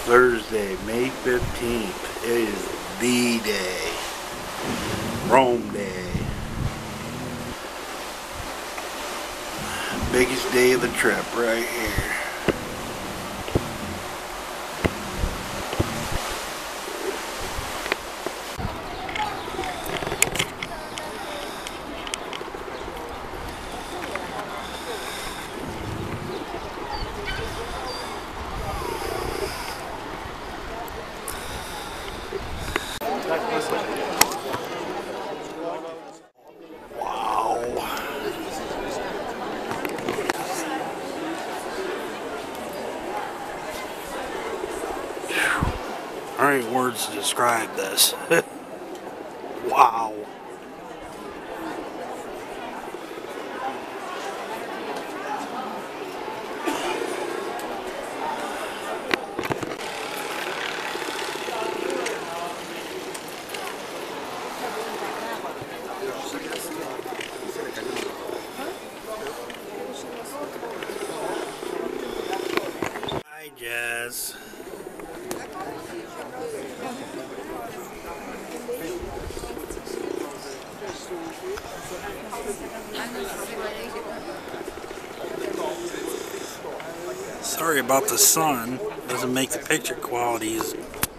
Thursday, May 15th. It is the day. Rome Day. Biggest day of the trip right here. Alright, words to describe this. Wow. Hi, Jazz. Sorry about the sun. Doesn't make the picture quality as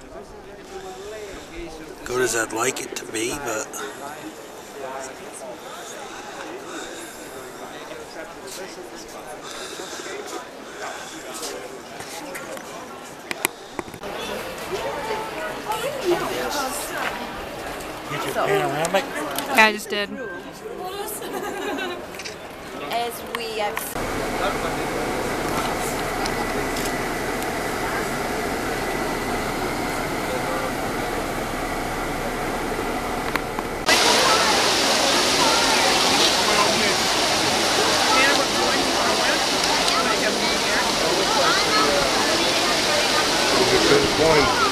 good as I'd like it to be, but get your panoramic? Yeah, I just did. As we have Good point.